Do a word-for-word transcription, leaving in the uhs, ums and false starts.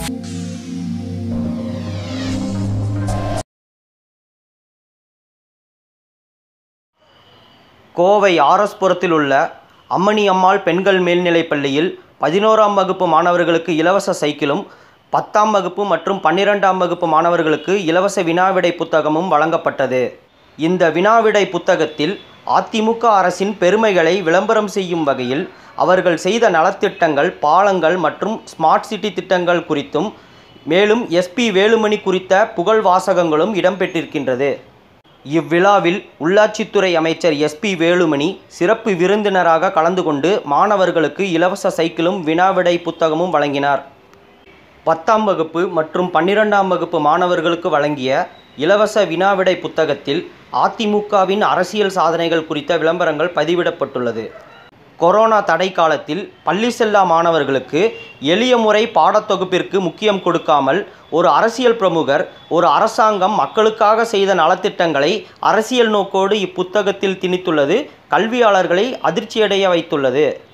கோவை ஆர்எஸ்புரத்தில் உள்ள அம்மணி அம்மாள் பெண்கள் மேல்நிலைப் பள்ளியில் பதினோராம் வகுப்பு மாணவர்களுக்கு இலவச சைக்கிளும், பத்தாம் வகுப்பு மற்றும் பன்னிரெண்டாம் வகுப்பு மாணவர்களுக்கு இலவச வினாவிடை புத்தகமும் வழங்கப்பட்டது. இந்த வினாவிடை புத்தகத்தில் அதிமுக அரசின் பெருமைகளை விளம்பரம் செய்யும் வகையில் அவர்கள் செய்த நலத்திட்டங்கள், பாலங்கள் மற்றும் ஸ்மார்ட் சிட்டி திட்டங்கள் குறித்தும், மேலும் எஸ்பி வேலுமணி குறித்த புகழ் வாசகங்களும் இடம்பெற்றிருக்கின்றது. இவ்விழாவில் உள்ளாட்சித்துறை அமைச்சர் எஸ்பி வேலுமணி சிறப்பு விருந்தினராக கலந்து கொண்டு மாணவர்களுக்கு இலவச சைக்கிளும் வினாவிடை புத்தகமும் வழங்கினார். பத்தாம் வகுப்பு மற்றும் பன்னிரெண்டாம் வகுப்பு மாணவர்களுக்கு வழங்கிய இலவச வினாவிடை புத்தகத்தில் அதிமுகவின் அரசியல் சாதனைகள் குறித்த விளம்பரங்கள் பதிவிடப்பட்டுள்ளது. கொரோனா தடை காலத்தில் பள்ளி செல்லா மாணவர்களுக்கு எளிய முறை பாடத்தொகுப்பிற்கு முக்கியம் கொடுக்காமல் ஒரு அரசியல் பிரமுகர், ஒரு அரசாங்கம் மக்களுக்காக செய்த நலத்திட்டங்களை அரசியல் நோக்கோடு இப்புத்தகத்தில் திணித்துள்ளது கல்வியாளர்களை அதிர்ச்சியடைய வைத்துள்ளது.